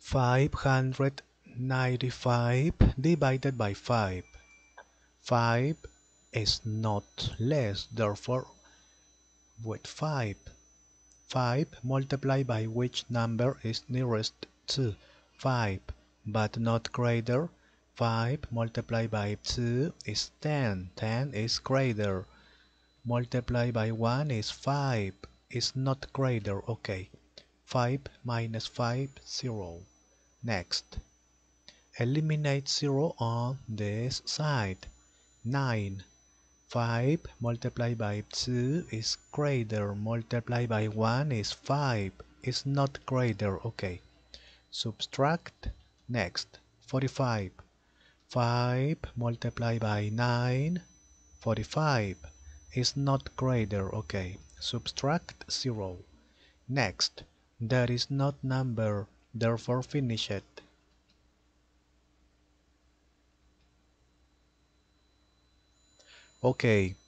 595 divided by 5. 5 is not less, therefore with 5. 5 multiplied by which number is nearest to 5, but not greater. 5 multiplied by 2 is 10. 10 is greater. Multiplied by 1 is 5. Is not greater. Okay. 5 minus 5, 0. Next. Eliminate 0 on this side. 9. 5 multiplied by 2 is greater. Multiplied by 1 is 5. Is not greater. Okay. Subtract. Next. 45. 5 multiplied by 9. 45 is not greater. Okay. Subtract 0. Next. There is not number. Therefore finish it. Okay.